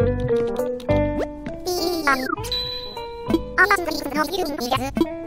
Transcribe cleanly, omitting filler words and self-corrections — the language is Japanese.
ピー。あ、パスのリスのビルにやつ。